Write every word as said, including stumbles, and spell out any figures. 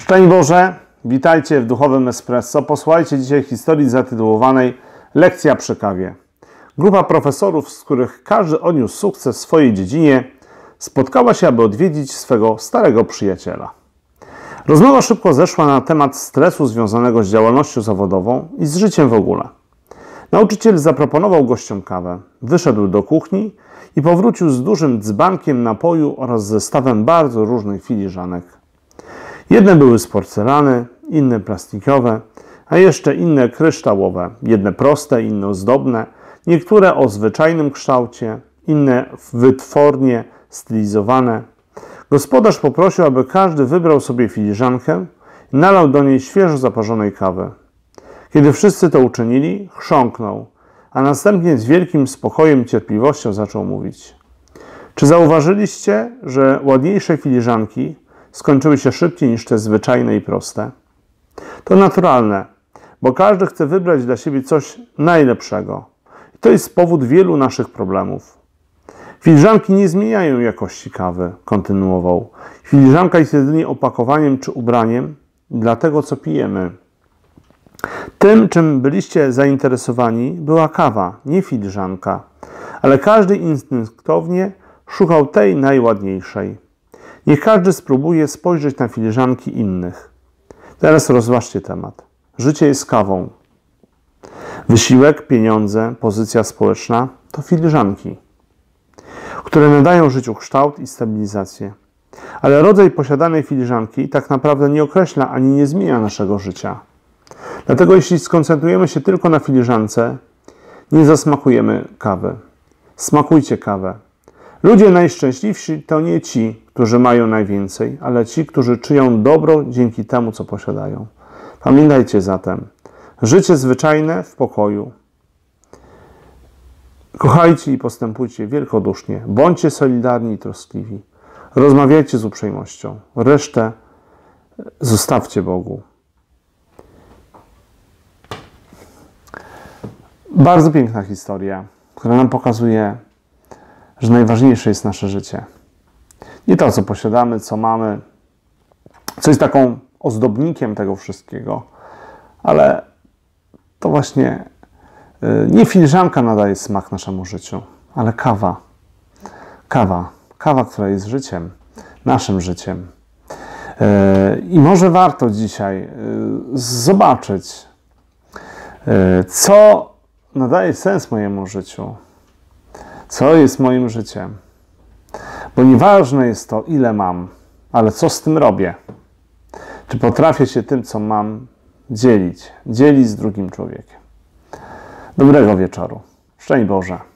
Szczęść Boże, witajcie w Duchowym Espresso. Posłuchajcie dzisiaj historii zatytułowanej Lekcja przy kawie. Grupa profesorów, z których każdy odniósł sukces w swojej dziedzinie, spotkała się, aby odwiedzić swego starego przyjaciela. Rozmowa szybko zeszła na temat stresu związanego z działalnością zawodową i z życiem w ogóle. Nauczyciel zaproponował gościom kawę, wyszedł do kuchni i powrócił z dużym dzbankiem napoju oraz zestawem bardzo różnych filiżanek. Jedne były z porcelany, inne plastikowe, a jeszcze inne kryształowe, jedne proste, inne ozdobne, niektóre o zwyczajnym kształcie, inne wytwornie stylizowane. Gospodarz poprosił, aby każdy wybrał sobie filiżankę i nalał do niej świeżo zaparzonej kawy. Kiedy wszyscy to uczynili, chrząknął, a następnie z wielkim spokojem i cierpliwością zaczął mówić. Czy zauważyliście, że ładniejsze filiżanki skończyły się szybciej niż te zwyczajne i proste? To naturalne, bo każdy chce wybrać dla siebie coś najlepszego. I to jest powód wielu naszych problemów. Filiżanki nie zmieniają jakości kawy, kontynuował. Filiżanka jest jedynie opakowaniem czy ubraniem dla tego, co pijemy. Tym, czym byliście zainteresowani, była kawa, nie filiżanka, ale każdy instynktownie szukał tej najładniejszej. Niech każdy spróbuje spojrzeć na filiżanki innych. Teraz rozważcie temat. Życie jest kawą. Wysiłek, pieniądze, pozycja społeczna to filiżanki, które nadają życiu kształt i stabilizację. Ale rodzaj posiadanej filiżanki tak naprawdę nie określa ani nie zmienia naszego życia. Dlatego jeśli skoncentrujemy się tylko na filiżance, nie zasmakujemy kawy. Smakujcie kawę. Ludzie najszczęśliwsi to nie ci, którzy mają najwięcej, ale ci, którzy czynią dobro dzięki temu, co posiadają. Pamiętajcie zatem, życie zwyczajne w pokoju. Kochajcie i postępujcie wielkodusznie. Bądźcie solidarni i troskliwi. Rozmawiajcie z uprzejmością. Resztę zostawcie Bogu. Bardzo piękna historia, która nam pokazuje, że najważniejsze jest nasze życie. Nie to, co posiadamy, co mamy, co jest taką ozdobnikiem tego wszystkiego, ale to właśnie nie filiżanka nadaje smak naszemu życiu, ale kawa. Kawa. Kawa, która jest życiem, naszym życiem. I może warto dzisiaj zobaczyć, co nadaje sens mojemu życiu, co jest moim życiem. Bo nieważne jest to, ile mam, ale co z tym robię. Czy potrafię się tym, co mam, dzielić. Dzielić z drugim człowiekiem. Dobrego wieczoru. Szczęść Boże.